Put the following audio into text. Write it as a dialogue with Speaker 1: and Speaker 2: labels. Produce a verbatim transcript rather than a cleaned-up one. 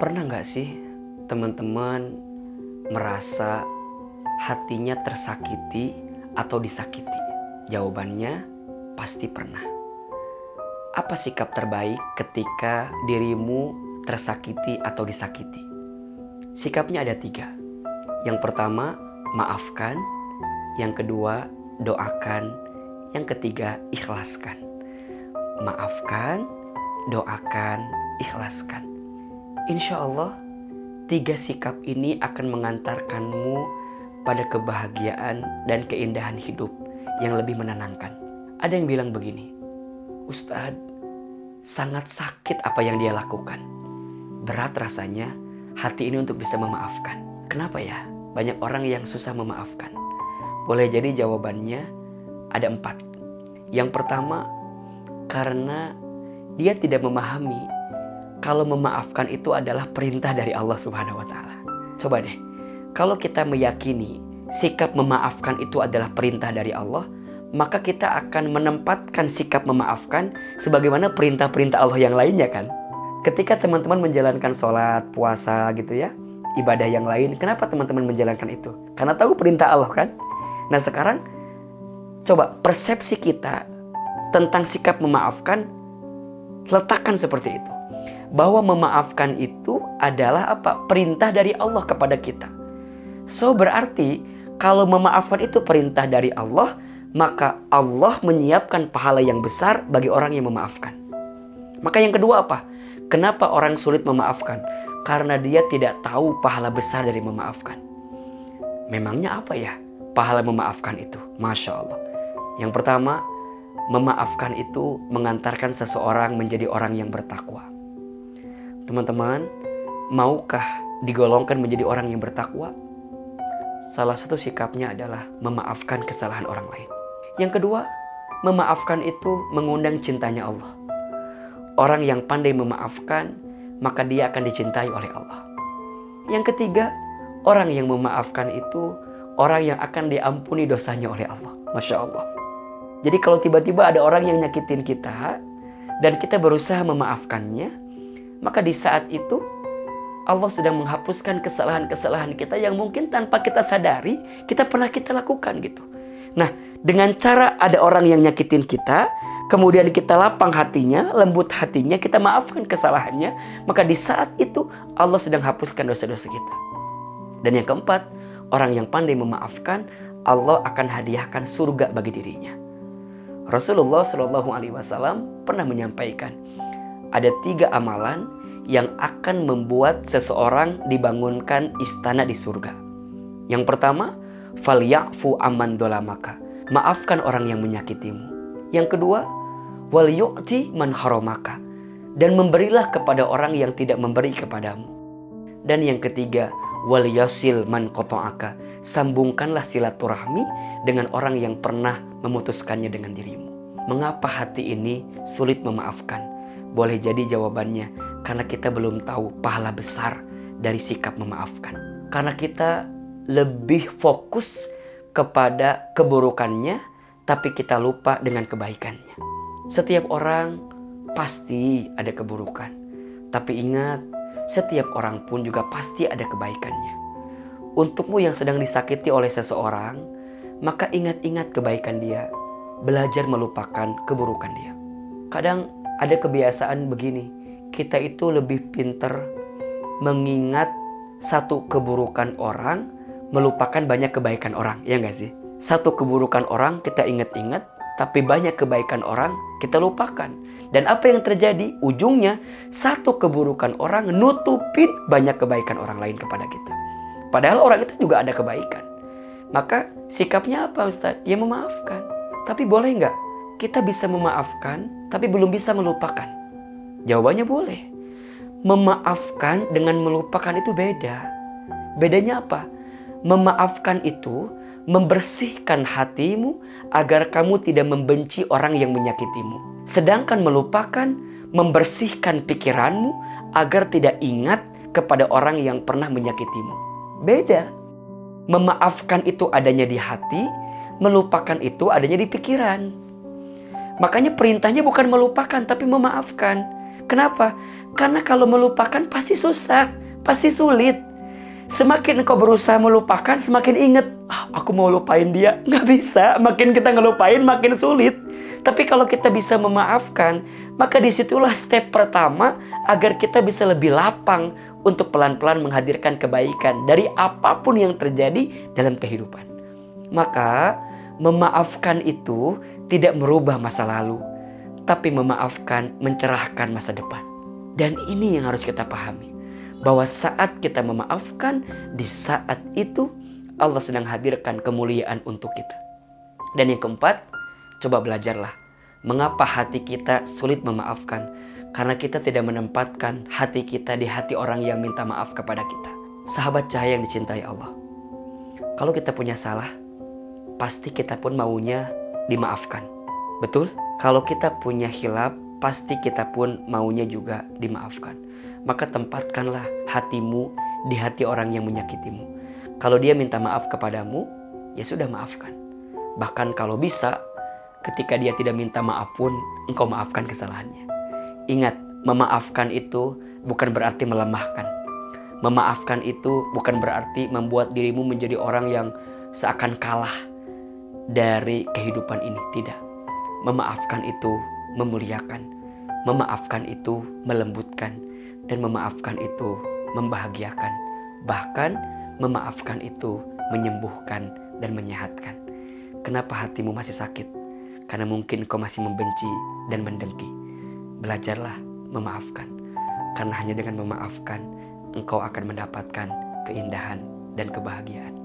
Speaker 1: Pernah nggak sih teman-teman merasa hatinya tersakiti atau disakiti? Jawabannya pasti pernah. Apa sikap terbaik ketika dirimu tersakiti atau disakiti? Sikapnya ada tiga. Yang pertama, maafkan. Yang kedua, doakan. Yang ketiga, ikhlaskan. Maafkan, doakan, ikhlaskan. Insya Allah, tiga sikap ini akan mengantarkanmu pada kebahagiaan dan keindahan hidup yang lebih menenangkan. Ada yang bilang begini, Ustadz, sangat sakit apa yang dia lakukan. Berat rasanya hati ini untuk bisa memaafkan. Kenapa ya? Banyak orang yang susah memaafkan. Boleh jadi jawabannya ada empat. Yang pertama, karena dia tidak memahami kalau memaafkan itu adalah perintah dari Allah Subhanahu wa taala. Coba deh, kalau kita meyakini sikap memaafkan itu adalah perintah dari Allah, maka kita akan menempatkan sikap memaafkan sebagaimana perintah-perintah Allah yang lainnya kan. Ketika teman-teman menjalankan sholat, puasa gitu ya, ibadah yang lain, kenapa teman-teman menjalankan itu? Karena tahu perintah Allah kan. Nah sekarang coba persepsi kita tentang sikap memaafkan, letakkan seperti itu. Bahwa memaafkan itu adalah apa? Perintah dari Allah kepada kita. So berarti kalau memaafkan itu perintah dari Allah, maka Allah menyiapkan pahala yang besar bagi orang yang memaafkan. Maka yang kedua apa? Kenapa orang sulit memaafkan? Karena dia tidak tahu pahala besar dari memaafkan. Memangnya apa ya pahala memaafkan itu? Masya Allah. Yang pertama, memaafkan itu mengantarkan seseorang menjadi orang yang bertakwa. Teman-teman, maukah digolongkan menjadi orang yang bertakwa? Salah satu sikapnya adalah memaafkan kesalahan orang lain. Yang kedua, memaafkan itu mengundang cintanya Allah. Orang yang pandai memaafkan, maka dia akan dicintai oleh Allah. Yang ketiga, orang yang memaafkan itu orang yang akan diampuni dosanya oleh Allah. Masya Allah. Jadi kalau tiba-tiba ada orang yang nyakitin kita dan kita berusaha memaafkannya, maka di saat itu Allah sedang menghapuskan kesalahan-kesalahan kita yang mungkin tanpa kita sadari kita pernah kita lakukan gitu. Nah, dengan cara ada orang yang nyakitin kita, kemudian kita lapang hatinya, lembut hatinya, kita maafkan kesalahannya, maka di saat itu Allah sedang hapuskan dosa-dosa kita. Dan yang keempat, orang yang pandai memaafkan, Allah akan hadiahkan surga bagi dirinya. Rasulullah shallallahu alaihi wasallam pernah menyampaikan, ada tiga amalan yang akan membuat seseorang dibangunkan istana di surga. Yang pertama, falyafu amman dolamaka, maafkan orang yang menyakitimu. Yang kedua, wal yu'ti man haramaka, dan memberilah kepada orang yang tidak memberi kepadamu. Dan yang ketiga, wal yasil man qata'aka, sambungkanlah silaturahmi dengan orang yang pernah memutuskannya dengan dirimu. Mengapa hati ini sulit memaafkan? Boleh jadi jawabannya karena kita belum tahu pahala besar dari sikap memaafkan. Karena kita lebih fokus kepada keburukannya, tapi kita lupa dengan kebaikannya. Setiap orang pasti ada keburukan, tapi ingat, setiap orang pun juga pasti ada kebaikannya. Untukmu yang sedang disakiti oleh seseorang, maka ingat-ingat kebaikan dia, belajar melupakan keburukan dia. Kadang ada kebiasaan begini, kita itu lebih pintar mengingat satu keburukan orang, melupakan banyak kebaikan orang, ya nggak sih? Satu keburukan orang kita ingat-ingat, tapi banyak kebaikan orang kita lupakan. Dan apa yang terjadi? Ujungnya satu keburukan orang nutupin banyak kebaikan orang lain kepada kita. Padahal orang itu juga ada kebaikan. Maka sikapnya apa Ustaz? Ya memaafkan. Tapi boleh nggak kita bisa memaafkan, tapi belum bisa melupakan? Jawabannya boleh. Memaafkan dengan melupakan itu beda. Bedanya apa? Memaafkan itu membersihkan hatimu agar kamu tidak membenci orang yang menyakitimu. Sedangkan melupakan membersihkan pikiranmu agar tidak ingat kepada orang yang pernah menyakitimu. Beda. Memaafkan itu adanya di hati, melupakan itu adanya di pikiran. Makanya perintahnya bukan melupakan tapi memaafkan. Kenapa? Karena kalau melupakan pasti susah, pasti sulit. Semakin engkau berusaha melupakan, semakin ingat, ah, aku mau lupain dia. Nggak bisa, makin kita ngelupain makin sulit. Tapi kalau kita bisa memaafkan, maka disitulah step pertama agar kita bisa lebih lapang untuk pelan-pelan menghadirkan kebaikan dari apapun yang terjadi dalam kehidupan. Maka memaafkan itu tidak merubah masa lalu, tapi memaafkan mencerahkan masa depan. Dan ini yang harus kita pahami, bahwa saat kita memaafkan, di saat itu Allah sedang hadirkan kemuliaan untuk kita. Dan yang keempat, coba belajarlah mengapa hati kita sulit memaafkan. Karena kita tidak menempatkan hati kita di hati orang yang minta maaf kepada kita. Sahabat cahaya yang dicintai Allah, kalau kita punya salah, pasti kita pun maunya dimaafkan. Betul? Kalau kita punya khilaf, pasti kita pun maunya juga dimaafkan. Maka tempatkanlah hatimu di hati orang yang menyakitimu. Kalau dia minta maaf kepadamu, ya sudah, maafkan. Bahkan kalau bisa, ketika dia tidak minta maaf pun, engkau maafkan kesalahannya. Ingat, memaafkan itu bukan berarti melemahkan. Memaafkan itu bukan berarti membuat dirimu menjadi orang yang seakan kalah dari kehidupan ini. Tidak. Memaafkan itu memuliakan. Memaafkan itu melembutkan. Dan memaafkan itu membahagiakan. Bahkan memaafkan itu menyembuhkan dan menyehatkan. Kenapa hatimu masih sakit? Karena mungkin kau masih membenci dan mendengki. Belajarlah memaafkan. Karena hanya dengan memaafkan, engkau akan mendapatkan keindahan dan kebahagiaan.